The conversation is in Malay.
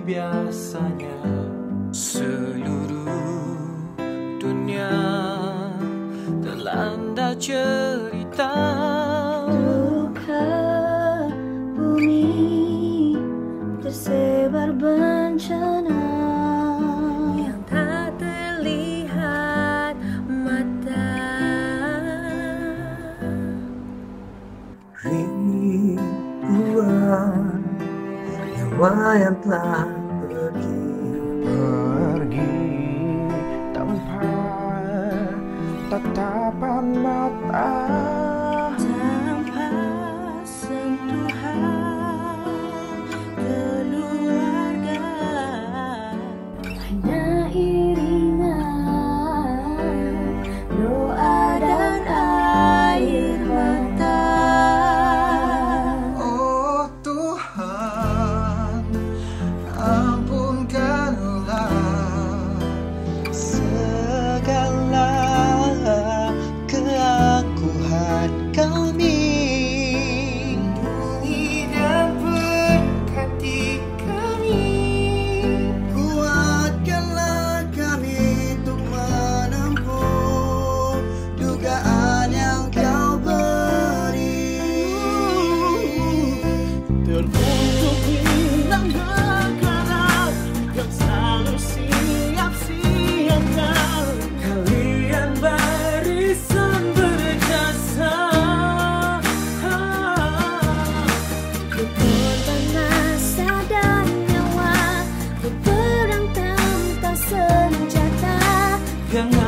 biasanya. Seluruh dunia terlanda cerita duka bumi, tersebar bencana yang tak terlihat mata. Ribuan nyawa yang telah pergi tanpa tatapan mata, tanpa sentuhan keluarga, hanya iringan doa dan air mata. Oh Tuhan, ampunkanlah segala keangkuhan kami. Lindungi dan berkati kami, kuatkanlah kami untuk menempuh dugaan yang kau beri. teruntuk bintang bergerak yang selalu siap siaga. Kalian barisan berjasa, Berkorban masa dan nyawa, berperang tanpa senjata. yang